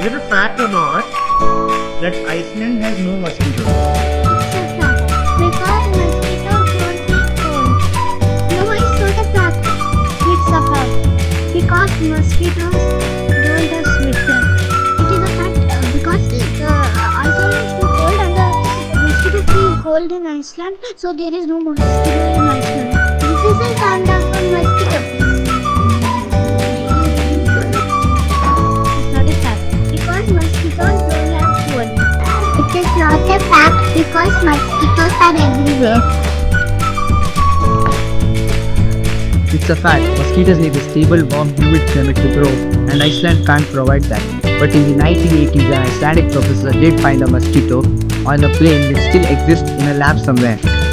Is it a fact or not that Iceland has no mosquitoes? It's a fact. Because mosquitoes don't get cold. No, it's not a fact. It's a fact. Because mosquitoes don't have sweater. It is a fact because Iceland is too cold and the mosquitoes feel cold in Iceland, so there is no mosquito in Iceland. This is a kind of a mosquito. It's not a fact because mosquitoes don't have cold. It is not a fact because mosquitoes are everywhere. It's a fact, mosquitoes need a stable, warm, humid climate to grow, and Iceland can't provide that. But in the 1980s, an Icelandic professor did find a mosquito on a plane which still exists in a lab somewhere.